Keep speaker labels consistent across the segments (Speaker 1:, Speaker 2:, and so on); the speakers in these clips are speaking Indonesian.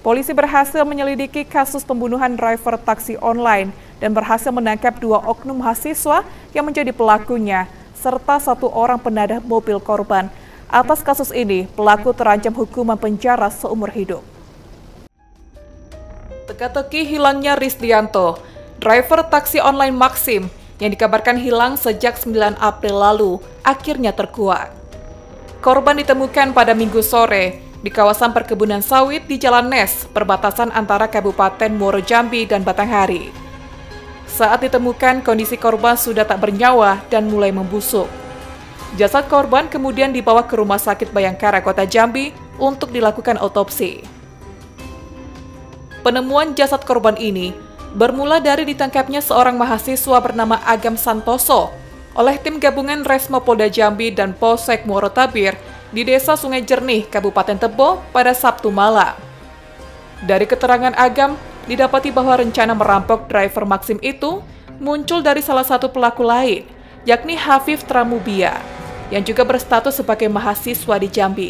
Speaker 1: Polisi berhasil menyelidiki kasus pembunuhan driver taksi online dan berhasil menangkap 2 oknum mahasiswa yang menjadi pelakunya, serta 1 orang penadah mobil korban. Atas kasus ini, pelaku terancam hukuman penjara seumur hidup. Teka-teki hilangnya Risdianto, driver taksi online Maxim yang dikabarkan hilang sejak 9 April lalu, akhirnya terkuak. Korban ditemukan pada Minggu sore di kawasan perkebunan sawit di Jalan Nes, perbatasan antara Kabupaten Muaro Jambi dan Batanghari. Saat ditemukan, kondisi korban sudah tak bernyawa dan mulai membusuk. Jasad korban kemudian dibawa ke Rumah Sakit Bayangkara Kota Jambi untuk dilakukan otopsi. Penemuan jasad korban ini bermula dari ditangkapnya seorang mahasiswa bernama Agam Santoso oleh tim gabungan Resmo Polda Jambi dan Polsek Muaro Tabir di Desa Sungai Jernih, Kabupaten Tebo pada Sabtu malam. Dari keterangan Agam, didapati bahwa rencana merampok driver Maxim itu muncul dari salah satu pelaku lain, yakni Hafif Tramubia, yang juga berstatus sebagai mahasiswa di Jambi.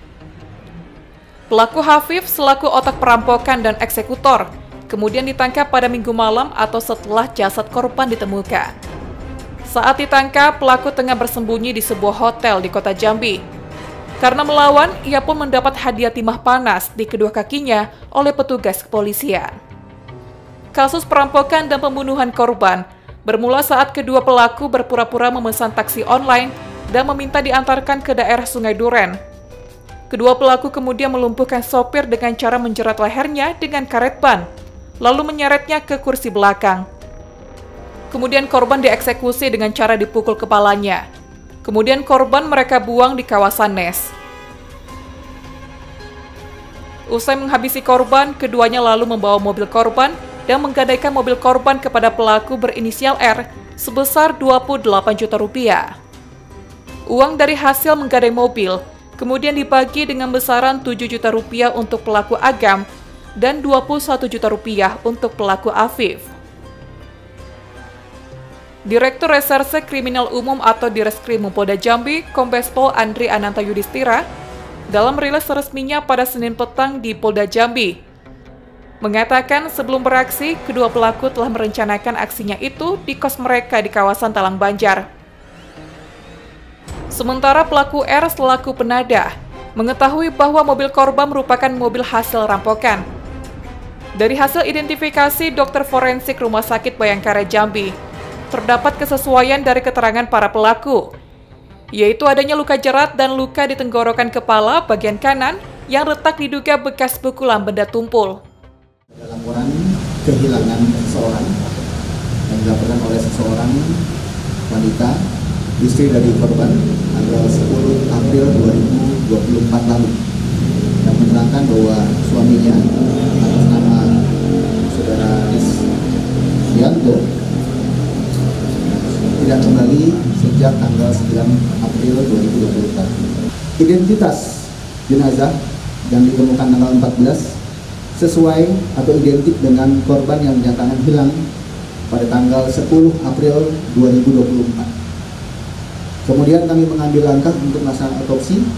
Speaker 1: Pelaku Hafif selaku otak perampokan dan eksekutor, kemudian ditangkap pada Minggu malam atau setelah jasad korban ditemukan. Saat ditangkap, pelaku tengah bersembunyi di sebuah hotel di Kota Jambi. Karena melawan, ia pun mendapat hadiah timah panas di kedua kakinya oleh petugas kepolisian. Kasus perampokan dan pembunuhan korban bermula saat kedua pelaku berpura-pura memesan taksi online dan meminta diantarkan ke daerah Sungai Duren. Kedua pelaku kemudian melumpuhkan sopir dengan cara menjerat lehernya dengan karet ban, lalu menyeretnya ke kursi belakang. Kemudian korban dieksekusi dengan cara dipukul kepalanya. Kemudian korban mereka buang di kawasan Nes. Usai menghabisi korban, keduanya lalu membawa mobil korban dan menggadaikan mobil korban kepada pelaku berinisial R sebesar 28 juta rupiah. Uang dari hasil menggadai mobil kemudian dibagi dengan besaran 7 juta rupiah untuk pelaku Agam dan 21 juta rupiah untuk pelaku Afif. Direktur Reserse Kriminal Umum atau Direskrim Polda Jambi, Kombes Pol Andri Ananta Yudhistira, dalam rilis resminya pada Senin petang di Polda Jambi, mengatakan sebelum beraksi, kedua pelaku telah merencanakan aksinya itu di kos mereka di kawasan Talang Banjar. Sementara pelaku R selaku penadah mengetahui bahwa mobil korban merupakan mobil hasil rampokan. Dari hasil identifikasi dokter forensik Rumah Sakit Bayangkara Jambi, terdapat kesesuaian dari keterangan para pelaku, yaitu adanya luka jerat dan luka di tenggorokan kepala bagian kanan yang retak diduga bekas pukulan benda tumpul.
Speaker 2: Ada laporan kehilangan seseorang yang dilaporkan oleh seseorang wanita, istri dari korban, tanggal 10 April 2024 lalu, yang menerangkan bahwa suaminya atas nama saudara Risdianto tidak kembali sejak tanggal 9 April 2024. Identitas jenazah yang ditemukan tanggal 14 sesuai atau identik dengan korban yang dinyatakan hilang pada tanggal 10 April 2024. Kemudian kami mengambil langkah untuk melaksanakan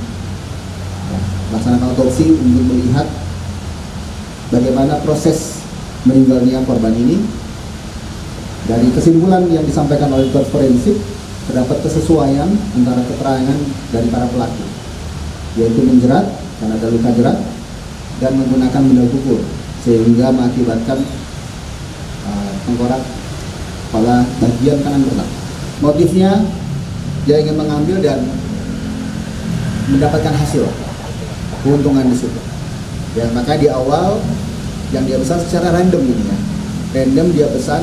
Speaker 2: otopsi untuk melihat bagaimana proses meninggalnya korban ini. Dari kesimpulan yang disampaikan oleh dokter forensik, terdapat kesesuaian antara keterangan dari para pelaku, yaitu menjerat karena ada luka jerat dan menggunakan benda pukul sehingga mengakibatkan tengkorak kepala bagian kanan retak. Motifnya dia ingin mengambil dan mendapatkan hasil keuntungan di situ. Ya, maka di awal yang dia pesan secara random ini ya, random dia pesan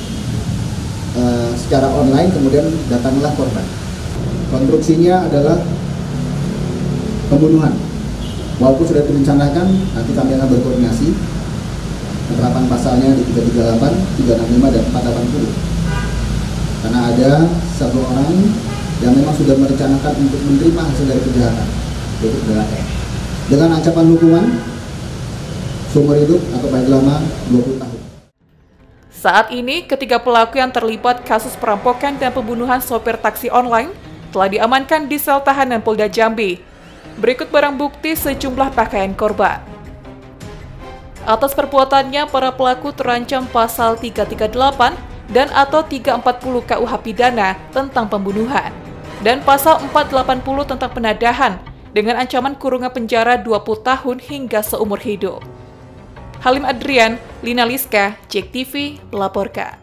Speaker 2: secara online, kemudian datanglah korban. Konstruksinya adalah pembunuhan. Walaupun sudah direncanakan, nanti kami akan berkoordinasi penerapan pasalnya di 338, 365, dan 480. Karena ada satu orang yang memang sudah merencanakan untuk menerima hasil dari kejahatan, yaitu saudara E, dengan ancaman hukuman seumur hidup atau paling lama 20 tahun.
Speaker 1: Saat ini, ketiga pelaku yang terlibat kasus perampokan dan pembunuhan sopir taksi online telah diamankan di sel tahanan Polda Jambi. Berikut barang bukti sejumlah pakaian korban. Atas perbuatannya, para pelaku terancam pasal 338 dan atau 340 KUH pidana tentang pembunuhan dan pasal 480 tentang penadahan dengan ancaman kurungan penjara 20 tahun hingga seumur hidup. Halim Adrian, Lina Liska, JEK TV, melaporkan.